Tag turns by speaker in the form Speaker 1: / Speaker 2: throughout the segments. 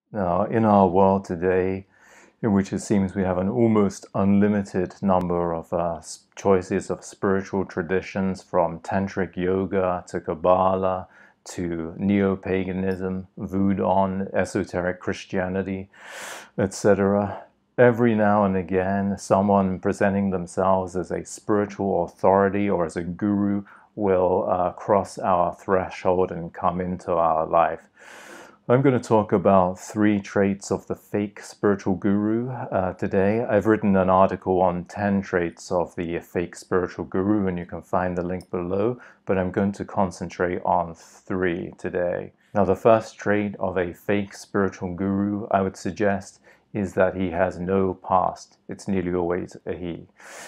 Speaker 1: Now, in our world today, in which it seems we have an almost unlimited number of choices of spiritual traditions, from tantric yoga to Kabbalah to neo-paganism, voodoo, esoteric Christianity, etc. Every now and again, someone presenting themselves as a spiritual authority or as a guru will cross our threshold and come into our life. I'm going to talk about 3 traits of the fake spiritual guru today. I've written an article on 10 traits of the fake spiritual guru, and you can find the link below, but I'm going to concentrate on 3 today. Now, the first trait of a fake spiritual guru, I would suggest, is that he has no past. It's nearly always a he.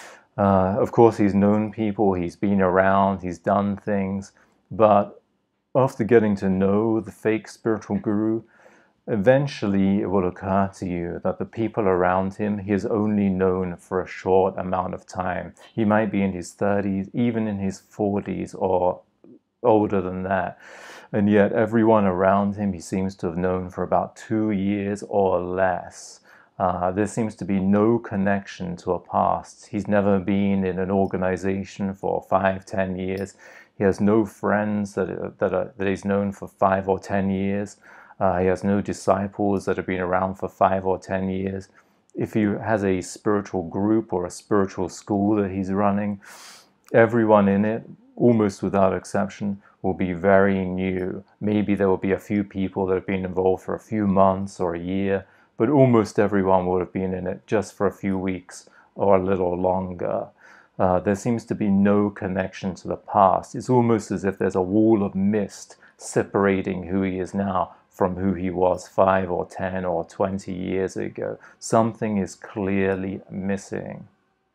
Speaker 1: Of course, he's known people, he's been around, he's done things, but after getting to know the fake spiritual guru, eventually it will occur to you that the people around him, he is only known for a short amount of time. He might be in his 30s, even in his 40s, or older than that. And yet everyone around him, he seems to have known for about 2 years or less. There seems to be no connection to a past. He's never been in an organization for 5, 10 years. He has no friends that he's known for 5 or 10 years. He has no disciples that have been around for 5 or 10 years. If he has a spiritual group or a spiritual school that he's running, everyone in it, almost without exception, will be very new. Maybe there will be a few people that have been involved for a few months or a year, but almost everyone would have been in it just for a few weeks or a little longer. There seems to be no connection to the past. It's almost as if there's a wall of mist separating who he is now from who he was 5 or 10 or 20 years ago. Something is clearly missing.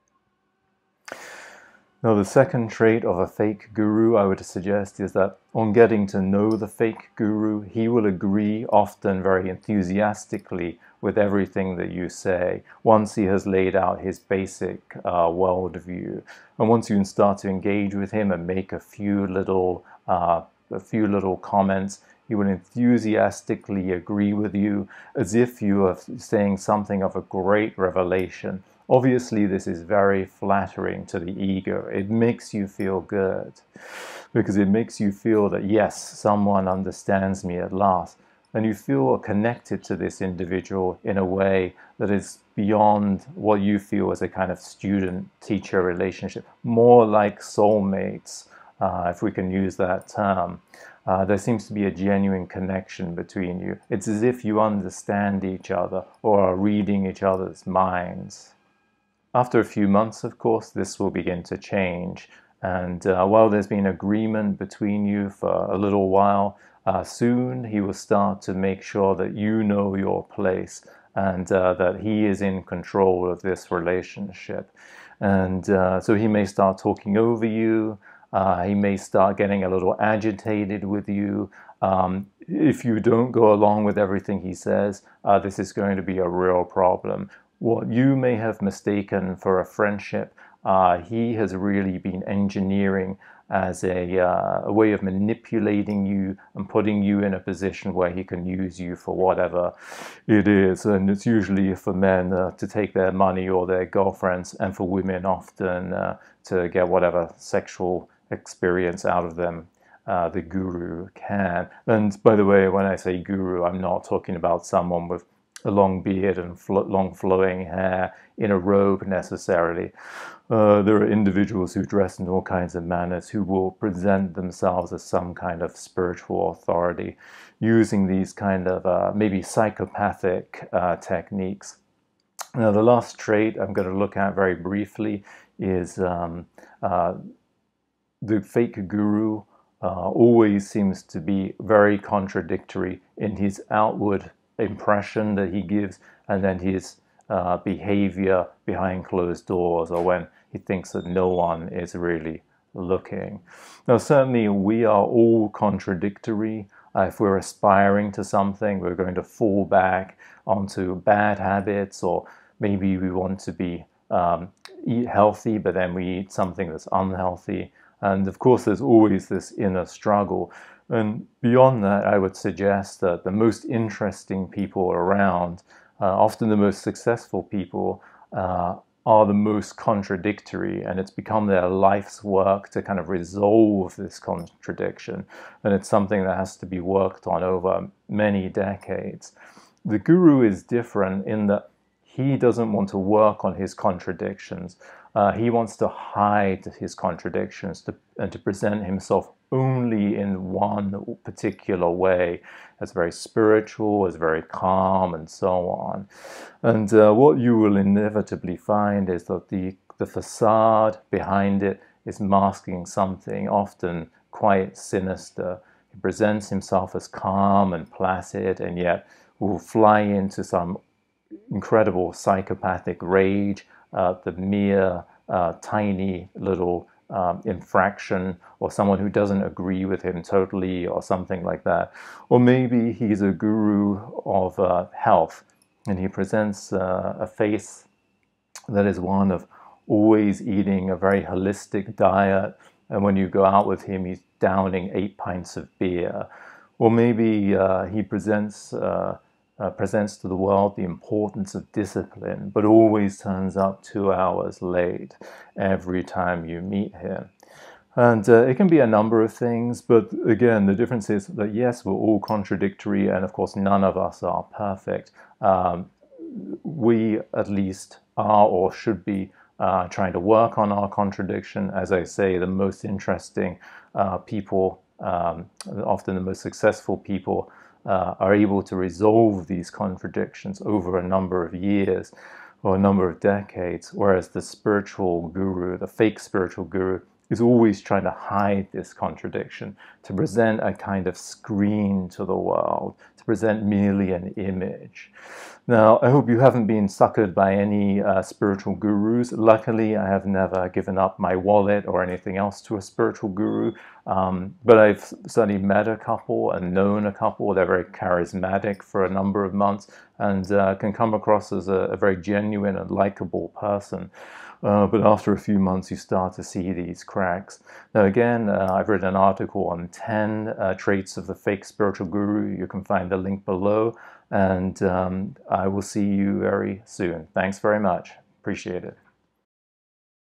Speaker 1: Now, the second trait of a fake guru, I would suggest, is that on getting to know the fake guru, he will agree, often very enthusiastically, with everything that you say, once he has laid out his basic worldview. And once you can start to engage with him and make a few little comments, he will enthusiastically agree with you as if you are saying something of a great revelation. Obviously, this is very flattering to the ego. It makes you feel good because it makes you feel that, yes, someone understands me at last. And you feel connected to this individual in a way that is beyond what you feel as a kind of student-teacher relationship, more like soulmates, if we can use that term. There seems to be a genuine connection between you. It's as if you understand each other or are reading each other's minds. After a few months, of course, this will begin to change. And while there's been agreement between you for a little while, soon he will start to make sure that you know your place and that he is in control of this relationship. And so he may start talking over you. He may start getting a little agitated with you. If you don't go along with everything he says, this is going to be a real problem. What you may have mistaken for a friendship, he has really been engineering as a way of manipulating you and putting you in a position where he can use you for whatever it is. And it's usually for men to take their money or their girlfriends, and for women often to get whatever sexual experience out of them the guru can. And by the way, when I say guru, I'm not talking about someone with a long beard and long flowing hair in a robe necessarily. There are individuals who dress in all kinds of manners who will present themselves as some kind of spiritual authority using these kind of maybe psychopathic techniques. Now, the last trait I'm going to look at very briefly is the fake guru always seems to be very contradictory in his outward impression that he gives, and then his behavior behind closed doors, or when he thinks that no one is really looking. Now, certainly we are all contradictory. If we're aspiring to something, we're going to fall back onto bad habits, or maybe we want to be eat healthy, but then we eat something that's unhealthy. And of course, there's always this inner struggle. And beyond that, I would suggest that the most interesting people around, often the most successful people, are the most contradictory, and it's become their life's work to kind of resolve this contradiction. And it's something that has to be worked on over many decades. The guru is different in that he doesn't want to work on his contradictions. He wants to hide his contradictions and to present himself only in one particular way, as very spiritual, as very calm, and so on. And what you will inevitably find is that the facade behind it is masking something often quite sinister. He presents himself as calm and placid, and yet will fly into some incredible psychopathic rage, the mere tiny little infraction, or someone who doesn't agree with him totally, or something like that. Or maybe he's a guru of health, and he presents a face that is one of always eating a very holistic diet, and when you go out with him, he's downing 8 pints of beer. Or maybe he presents to the world the importance of discipline, but always turns up 2 hours late every time you meet him. And it can be a number of things, but again, the difference is that yes, we're all contradictory, and of course, none of us are perfect. We at least are or should be trying to work on our contradiction. As I say, the most interesting people, often the most successful people, are able to resolve these contradictions over a number of years or a number of decades, whereas the spiritual guru, the fake spiritual guru, is always trying to hide this contradiction, to present a kind of screen to the world, to present merely an image. Now, I hope you haven't been suckered by any spiritual gurus. Luckily, I have never given up my wallet or anything else to a spiritual guru, but I've certainly met a couple and known a couple. They're very charismatic for a number of months and can come across as a very genuine and likable person. But after a few months, you start to see these cracks. Now, again, I've written an article on 10 traits of the fake spiritual guru. You can find the link below, and I will see you very soon. Thanks very much. Appreciate it.